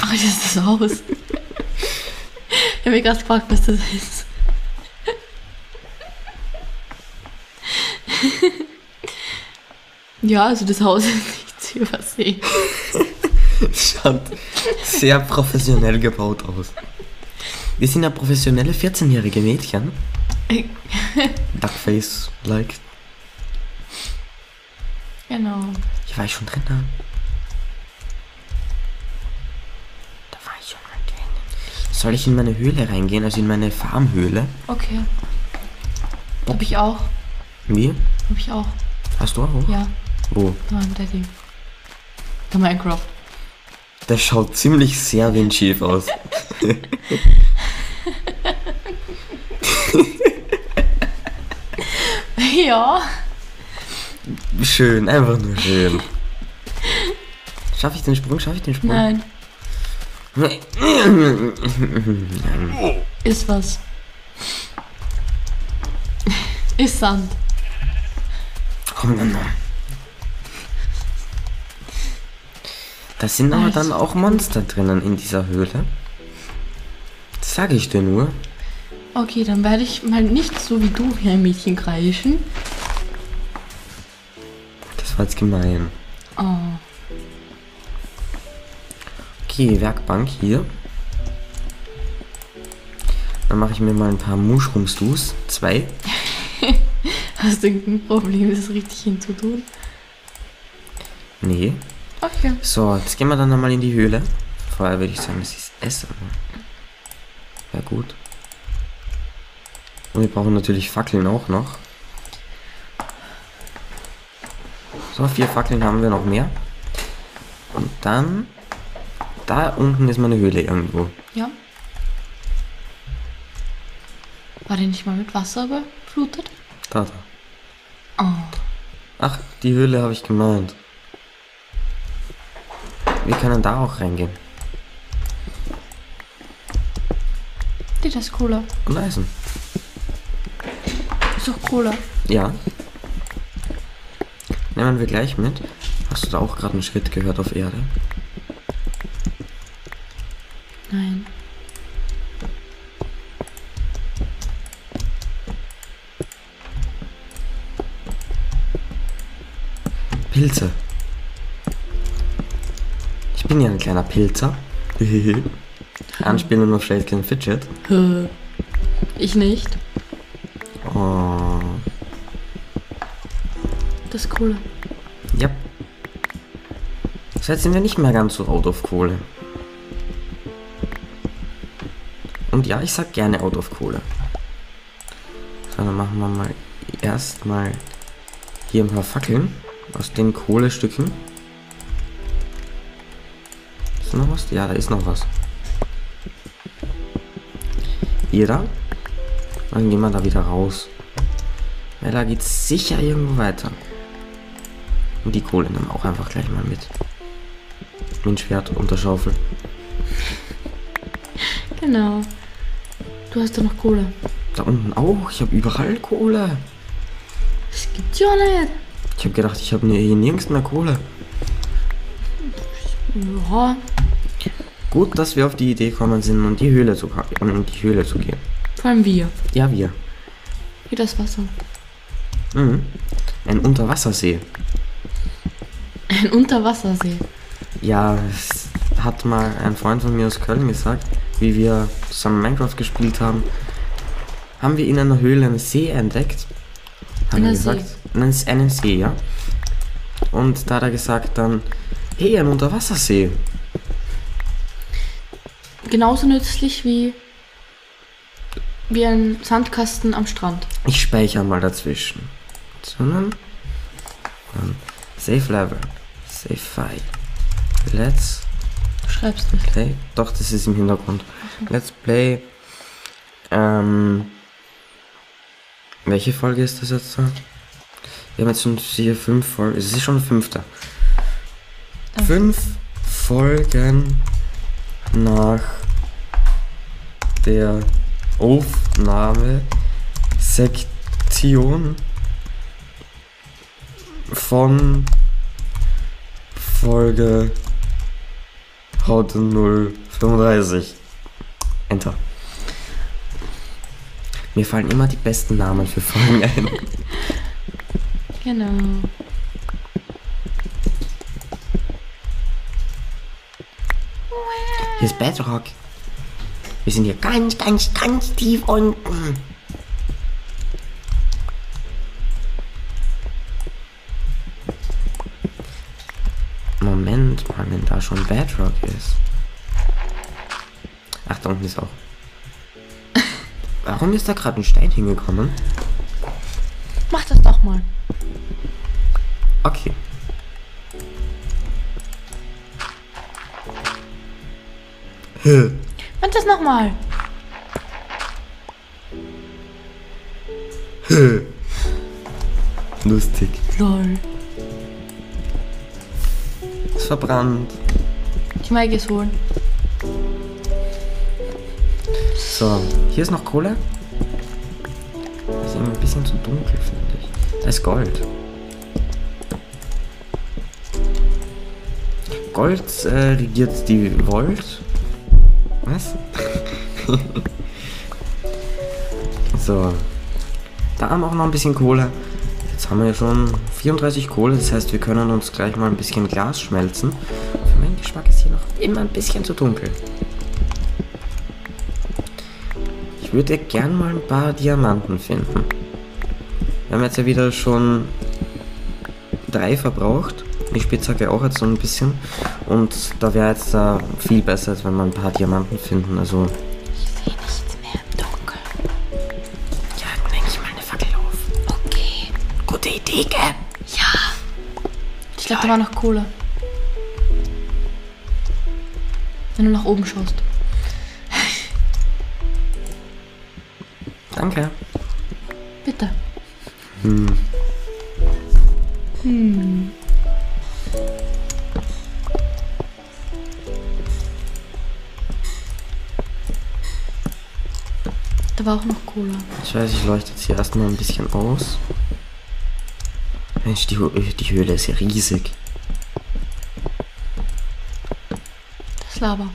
Ach, das ist das Haus. Ich habe mich gerade gefragt, was das ist. Ja, also das Haus ist nicht zu übersehen. Schaut sehr professionell gebaut aus. Wir sind ja professionelle 14-jährige Mädchen. Duckface-like. Genau. Hier war ich schon drin, ne? Da war ich schon mal drin. Soll ich in meine Höhle reingehen, also in meine Farmhöhle? Okay. Hab ich auch. Wie? Hab ich auch. Hast du auch? Ja. Wo? Beim Daddy. Bei Minecraft. Der schaut ziemlich sehr windschief aus. Ja. Schön, einfach nur schön. Schaffe ich den Sprung? Nein. Ist was. Ist Sand. Da sind aber dann auch Monster drinnen in dieser Höhle. Das sage ich dir nur. Okay, dann werde ich mal nicht so wie du wie ein Mädchen kreischen. Das war jetzt gemein. Oh. Okay, Werkbank hier. Dann mache ich mir mal ein paar Mushroom-Stews. 2. Hast du irgendein Problem, das richtig hinzutun? Nee. Okay. So, jetzt gehen wir dann einmal in die Höhle. Vorher würde ich sagen, das ist Essen. Ja gut. Und wir brauchen natürlich Fackeln auch noch. So, 4 Fackeln haben wir noch mehr. Und dann... Da unten ist meine Höhle irgendwo. Ja. War der nicht mal mit Wasser überflutet? Da. Oh. Ach, die Höhle habe ich gemeint. Wir können da auch reingehen. Das ist Cola. Und Eisen. Ist doch Cola. Ja. Nehmen wir gleich mit. Hast du da auch gerade einen Schritt gehört auf Erde? Nein. Pilze. Ich bin ja ein kleiner Pilzer. Anspielung auf Shaken Fidget. Ich nicht. Oh. Das ist Cola. Ja. Jetzt sind wir nicht mehr ganz so out of Kohle. Und ja, ich sag gerne out of Kohle. So, dann machen wir mal erstmal hier ein paar Fackeln aus den Kohlestücken. Ist noch was? Ja, da ist noch was. Jeder. Dann gehen wir da wieder raus. Ja, da geht's sicher irgendwo weiter. Und die Kohle nehmen wir auch einfach gleich mal mit. Mit dem Schwert und der Schaufel. Genau. Du hast doch noch Kohle. Da unten auch. Ich habe überall Kohle. Das gibt's ja nicht. Ich habe gedacht, ich habe hier nirgends mehr Kohle. Ja. Gut, dass wir auf die Idee gekommen sind, um die Höhle zu gehen. Vor allem wir. Ja, wir. Wie das Wasser. Mhm. Ein Unterwassersee. Ein Unterwassersee. Ja, es hat mal ein Freund von mir aus Köln gesagt, wie wir zusammen Minecraft gespielt haben, haben wir in einer Höhle einen See entdeckt. Hat er gesagt. Einen See, ja. Und da hat er gesagt dann, hey, ein Unterwassersee. Genauso nützlich wie ein Sandkasten am Strand. Ich speichere mal dazwischen. Sondern Save Level. Save File. Let's Du schreibst nicht. play. Doch, das ist im Hintergrund. Let's play. Welche Folge ist das jetzt? Wir haben jetzt schon hier 5 Folgen. Es ist schon 5. 5 Folgen nach der Aufnahme Sektion von Folge Haute 035. Enter. Mir fallen immer die besten Namen für Folgen ein. Genau. Hier ist Bedrock. Wir sind hier ganz, ganz, ganz tief unten. Moment mal, wenn da schon Bedrock ist. Ach, da unten ist auch. Warum ist da gerade ein Stein hingekommen? Mach das doch mal. Okay. Mach das nochmal. Lustig. Lol. Ist verbrannt. Ich mag es holen. So, hier ist noch Kohle. Das ist irgendwie ein bisschen zu dunkel, finde ich. Da ist Gold. Gold regiert die Volt. Was? So. Da haben wir auch noch ein bisschen Kohle. Jetzt haben wir ja schon 34 Kohle. Das heißt, wir können uns gleich mal ein bisschen Glas schmelzen. Für meinen Geschmack ist hier noch immer ein bisschen zu dunkel. Ich würde gern mal ein paar Diamanten finden. Wir haben jetzt ja wieder schon 3 verbraucht. Die Spitzhacke auch jetzt so ein bisschen. Und da wäre jetzt viel besser, als wenn wir ein paar Diamanten finden. Also. Ich sehe nichts mehr im Dunkeln. Ja, dann denke ich mal eine Fackel auf. Okay. Gute Idee, gell? Ja. Ich glaube, da war noch Kohle. Wenn du nach oben schaust. Danke. Bitte. Hm. Da war auch noch Kohle. Ich weiß, ich leuchte jetzt hier erstmal ein bisschen aus. Mensch, die Höhle ist ja riesig. Das ist Lava.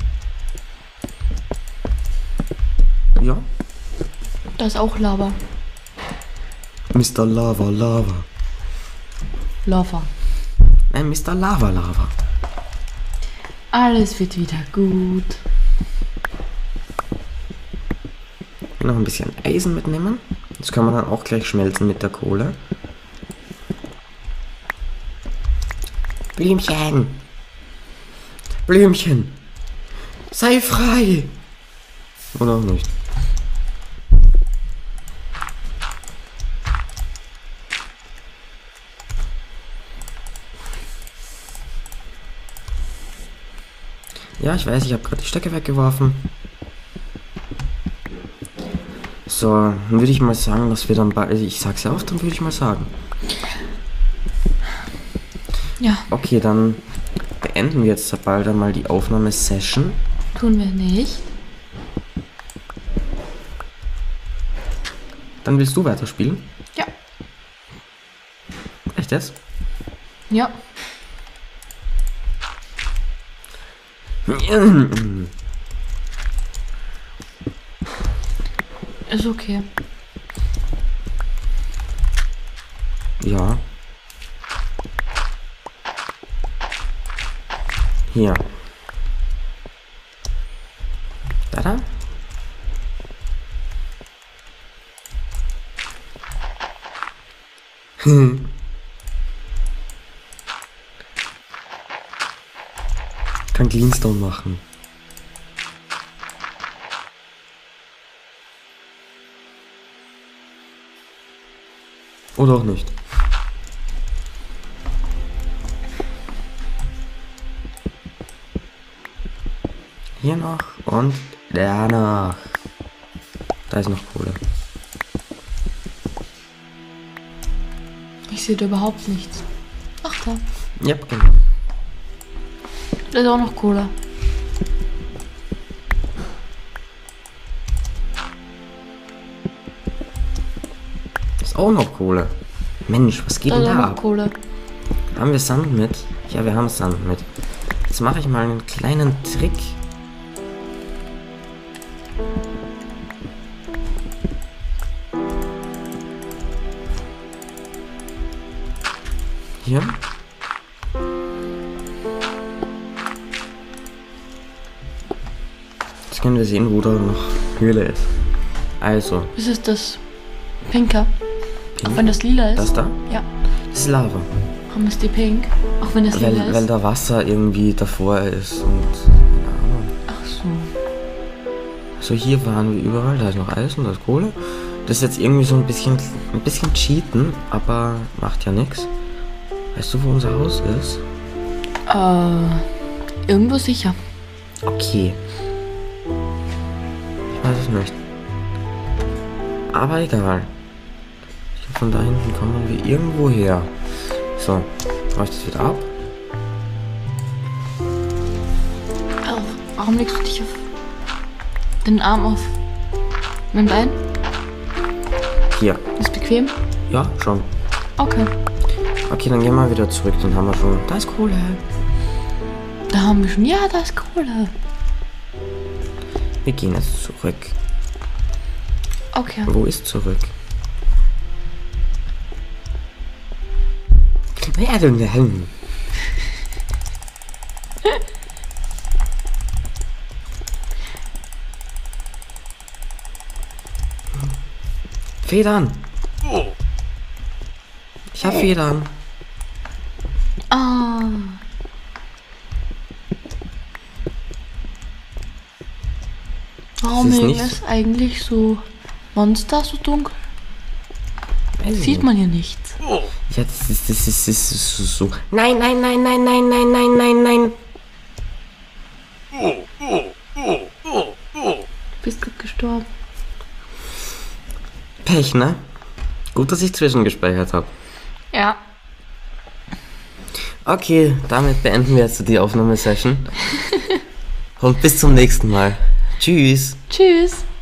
Ja. Da ist auch Lava. Mr. Lava Lava. Lava. Nein, Mr. Lava Lava. Alles wird wieder gut. Noch ein bisschen Eisen mitnehmen. Das kann man dann auch gleich schmelzen mit der Kohle. Blümchen. Blümchen. Sei frei. Oder auch nicht. Ja, ich weiß, ich habe gerade die Stöcke weggeworfen. So, dann würde ich mal sagen, dass wir dann bald. Ich sag's ja oft, dann würde ich mal sagen. Ja. Okay, dann beenden wir jetzt bald einmal die Aufnahmesession. Tun wir nicht. Dann willst du weiterspielen? Ja. Echt jetzt? Ja. Ist okay. Ja. Hier. Da. Kann Cleanstone machen. Oder auch nicht. Hier noch und da noch. Da ist noch Kohle. Ich sehe da überhaupt nichts. Ach da. Ja, genau. Da ist auch noch Kohle. Ist auch noch Kohle. Mensch, was geht Da denn ist auch da noch ab? Kohle. Haben wir Sand mit? Ja, wir haben Sand mit. Jetzt mache ich mal einen kleinen Trick. Hier. Jetzt können wir sehen, wo da noch Höhle ist. Also. Was ist das? Pinker. Pink? Auch wenn das lila ist? Das da? Ja. Das ist Lava. Warum ist die pink? Auch wenn das lila ist? Weil da Wasser irgendwie davor ist und keine Ahnung. Ach so. So, hier waren wir überall, da ist noch Eisen, da ist Kohle. Das ist jetzt irgendwie so ein bisschen cheaten, aber macht ja nichts. Weißt du, wo unser Haus ist? Irgendwo sicher. Okay. Ich weiß es nicht. Aber egal. Ich glaube, von da hinten kommen wir irgendwo her. So, mache ich das wieder ab. Oh, warum legst du dich auf den Arm auf mein Bein? Hier. Ist bequem? Ja, schon. Okay. Okay, dann gehen wir wieder zurück. Dann haben wir schon... Da ist Kohle. Da haben wir schon... Ja, da ist Kohle. Wir gehen jetzt zurück. Okay. Wo ist zurück? Ja, denn. Federn. Ich hab Federn. Ah. Warum Es ist nicht- ist eigentlich so Monster so dunkel? Weiß ich Sieht nicht. man hier nichts. Ja, das ist so. Nein, nein, nein, nein, nein, nein, nein, nein, nein. Du bist gerade gestorben. Pech, ne? Gut, dass ich zwischengespeichert habe. Ja. Okay, damit beenden wir jetzt die Aufnahmesession. Und bis zum nächsten Mal. Tschüss. Tschüss.